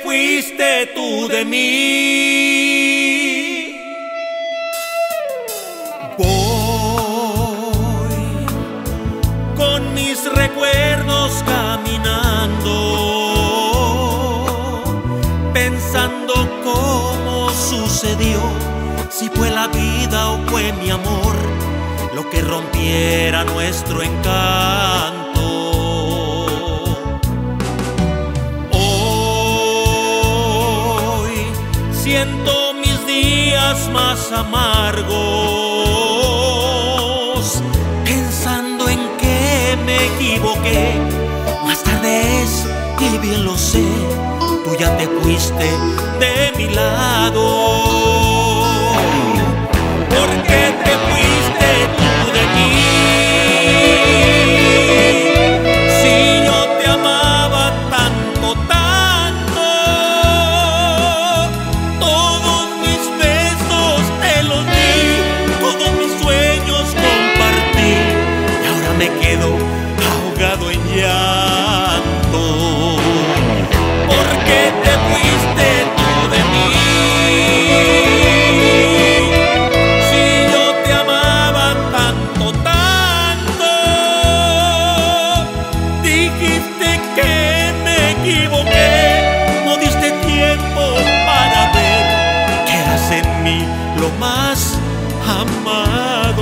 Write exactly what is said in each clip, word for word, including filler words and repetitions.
fuiste tú de mí. Voy con mis recuerdos caminando, pensando cómo sucedió, si fue la vida o fue mi amor lo que rompiera nuestro encanto. Hoy siento mis días más amargos, pensando en que me equivoqué. Más tarde es, y bien lo sé, tú ya te fuiste de mi lado. ¿Por qué te fuiste tú de mí? Si yo te amaba tanto, tanto. Todos mis besos te los di, todos mis sueños compartí, y ahora me quedo ahogado en llanto. ¿Por qué te fuiste tú de mí? No diste tiempo para ver que eras en mí lo más amado.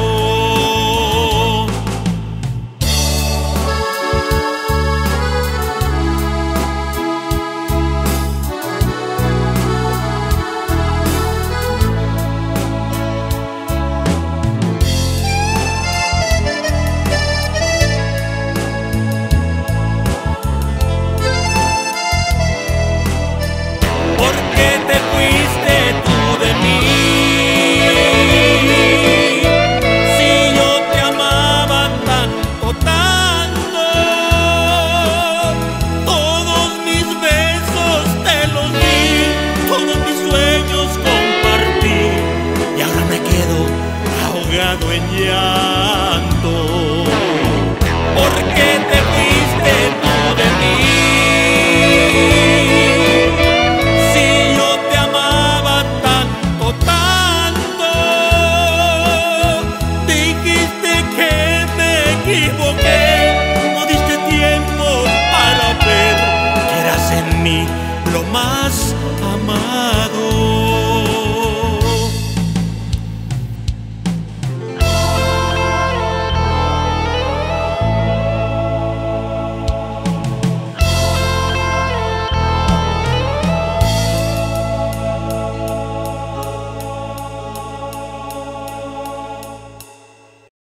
En llanto. ¿Por qué te fuiste tú de mí? Si yo te amaba tanto, tanto. Dijiste que me equivoqué, no diste tiempo para ver que eras en mí lo más amado.